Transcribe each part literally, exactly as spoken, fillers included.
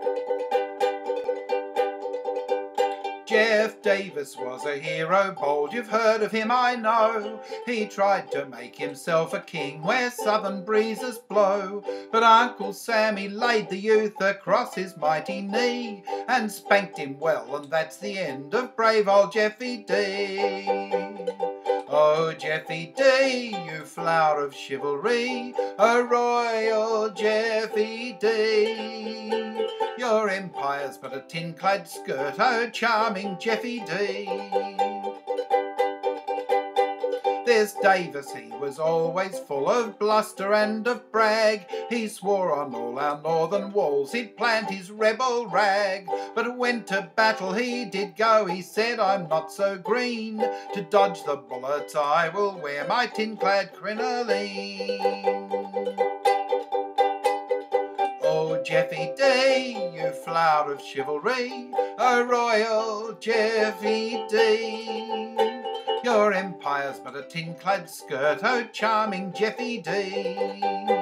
Jeff Davis was a hero bold, you've heard of him I know. He tried to make himself a king where southern breezes blow. But Uncle Sammy laid the youth across his mighty knee and spanked him well, and that's the end of brave old Jeffy D. Oh, Jeffy D, you flower of chivalry, oh, royal Jeffy D. Your empire's but a tin-clad skirt, oh, charming Jeffy D. There's Davis, he was always full of bluster and of brag. He swore on all our northern walls he'd plant his rebel rag. But when to battle he did go, he said, I'm not so green. To dodge the bullets I will wear my tin-clad crinoline. Oh, Jeffy D, you flower of chivalry, oh, royal Jeffy D. Your empire's but a tin-clad skirt, oh, charming Jeffy D.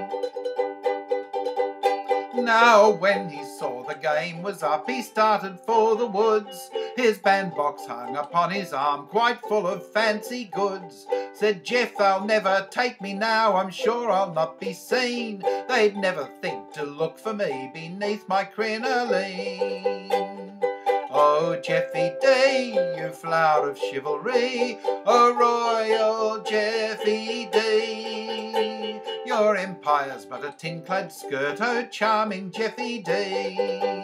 Now when he saw the game was up, he started for the woods. His bandbox hung upon his arm, quite full of fancy goods. Said Jeff, they'll never take me now, I'm sure I'll not be seen. They'd never think to look for me beneath my crinoline. Oh, Jeffy D, you flower of chivalry, oh, royal Jeffy D. Your empire's but a tin-clad skirt, oh, charming Jeffy D.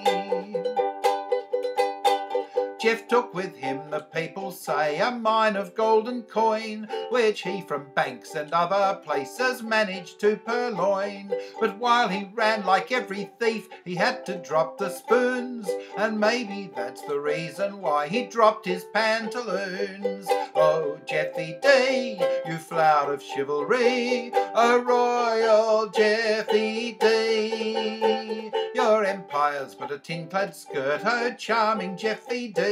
Jeff took with him, the people say, a mine of golden coin, which he from banks and other places managed to purloin. But while he ran like every thief, he had to drop the spoons, and maybe that's the reason why he dropped his pantaloons. Oh, Jeffy D, you flower of chivalry, oh, royal Jeffy D. Your empire's but a tin-clad skirt, oh, charming Jeffy D.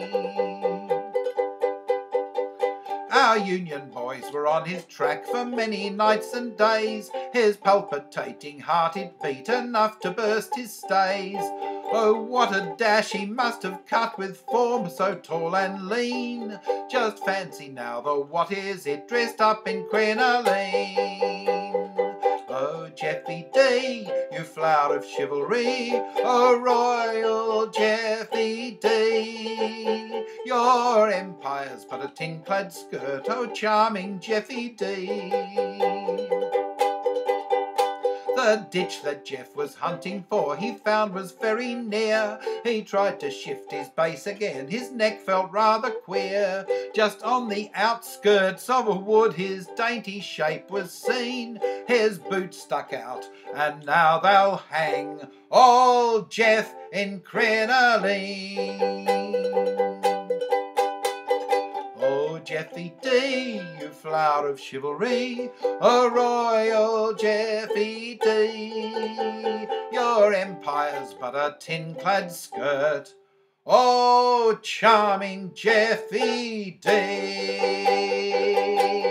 Our Union boys were on his track for many nights and days. His palpitating heart it beat enough to burst his stays. Oh, what a dash he must have cut with form so tall and lean. Just fancy now the what is it dressed up in crinoline. Oh, Jeffy D, you flower of chivalry, oh, royal Jeffy D. Your empire's but a tin-clad skirt, oh, charming Jeffy D. The ditch that Jeff was hunting for he found was very near. He tried to shift his base again, his neck felt rather queer. Just on the outskirts of a wood his dainty shape was seen. His boots stuck out, and now they'll hang old Jeff in crinoline. Oh, Jeffy D, you flower of chivalry, oh, royal Jeffy D. Your empire's but a tin-clad skirt, oh, charming Jeffy D.